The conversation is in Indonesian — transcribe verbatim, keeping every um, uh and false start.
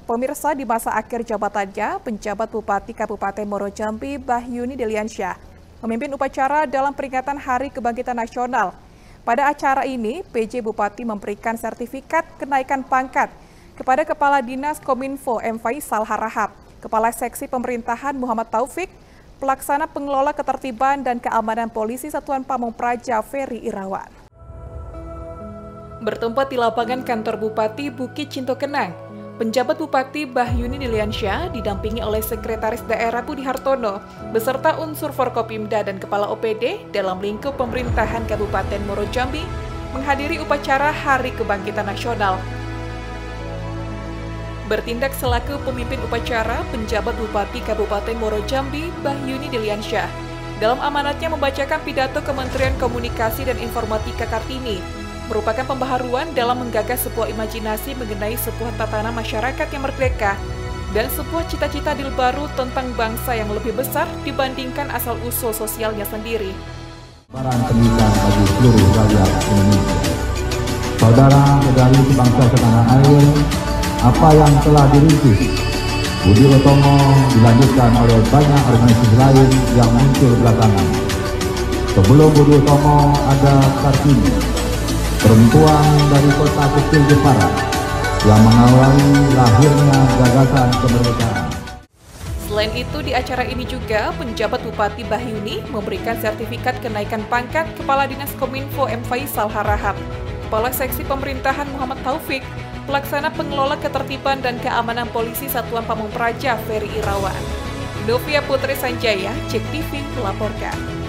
Pemirsa, di masa akhir jabatannya, penjabat Bupati Kabupaten Muaro Jambi Bahyuni Deliansyah memimpin upacara dalam peringatan Hari Kebangkitan Nasional. Pada acara ini, P J Bupati memberikan sertifikat kenaikan pangkat kepada Kepala Dinas Kominfo M Faisal Harahap, Kepala Seksi Pemerintahan Muhammad Taufik, Pelaksana Pengelola Ketertiban dan Keamanan Polisi Satuan Pamong Praja Ferry Irawan. Bertempat di lapangan kantor Bupati Bukit Cinto Kenang, penjabat Bupati Bahyuni Deliansyah didampingi oleh Sekretaris Daerah Budi Hartono beserta unsur Forkopimda dan Kepala O P D dalam lingkup pemerintahan Kabupaten Muaro Jambi menghadiri upacara Hari Kebangkitan Nasional. Bertindak selaku pemimpin upacara, penjabat Bupati Kabupaten Muaro Jambi Bahyuni Deliansyah dalam amanatnya membacakan pidato Kementerian Komunikasi dan Informatika Kartini merupakan pembaharuan dalam menggagas sebuah imajinasi mengenai sebuah tatanan masyarakat yang merdeka dan sebuah cita-cita adil baru tentang bangsa yang lebih besar dibandingkan asal-usul sosialnya sendiri. Barang pendidikan bagi seluruh rakyat Indonesia. Saudara-saudari sebangsa setanah air, apa yang telah dirintis Budi Utomo dilanjutkan oleh banyak organisasi lain yang muncul belakangan. Sebelum Budi Utomo ada Kartini, perempuan dari kota kecil Jepara yang mengawali lahirnya gagasan kemerdekaan. Selain itu, di acara ini juga penjabat Bupati Bahyuni memberikan sertifikat kenaikan pangkat Kepala Dinas Kominfo M Faisal Harahap, Kepala Seksi Pemerintahan Muhammad Taufik, Pelaksana Pengelola Ketertiban dan Keamanan Polisi Satuan Pamong Praja Ferry Irawan. Novia Putri Sanjaya, Cek T V melaporkan.